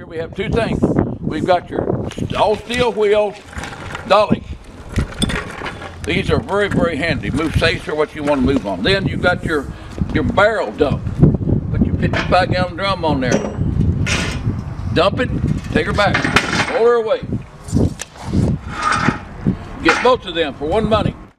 Here we have two things. We've got your all steel wheel Dolly. These are very, very handy. Move safes or what you want to move on. Then you've got your barrel dump. Put your 55-gallon drum on there. Dump it, take her back, roll her away. Get both of them for one money.